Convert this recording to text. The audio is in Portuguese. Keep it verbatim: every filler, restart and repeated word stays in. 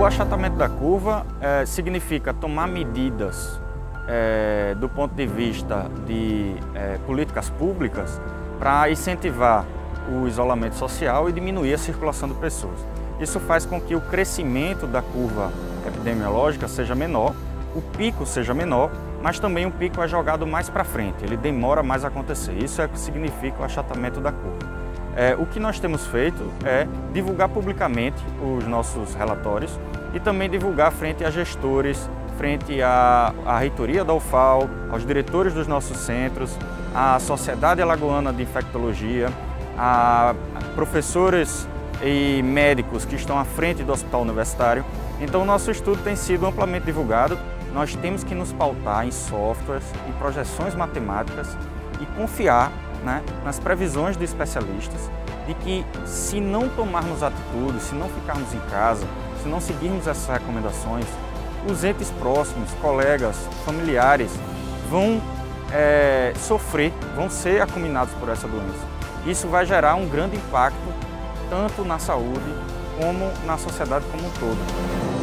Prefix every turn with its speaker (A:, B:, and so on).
A: achatamento da curva é, significa tomar medidas é, do ponto de vista de é, políticas públicas para incentivar o isolamento social e diminuir a circulação de pessoas. Isso faz com que o crescimento da curva epidemiológica seja menor, o pico seja menor, mas também o pico é jogado mais para frente, ele demora mais a acontecer. Isso é o que significa o achatamento da curva. É, o que nós temos feito é divulgar publicamente os nossos relatórios e também divulgar frente a gestores, frente à, à reitoria da U F A L, aos diretores dos nossos centros, à Sociedade Alagoana de Infectologia, a professores e médicos que estão à frente do Hospital Universitário. Então o nosso estudo tem sido amplamente divulgado. Nós temos que nos pautar em softwares, em projeções matemáticas e confiar, né, nas previsões de especialistas de que se não tomarmos atitudes, se não ficarmos em casa, se não seguirmos essas recomendações, os entes próximos, colegas, familiares vão é, sofrer, vão ser acuminados por essa doença. Isso vai gerar um grande impacto tanto na saúde como na sociedade como um todo.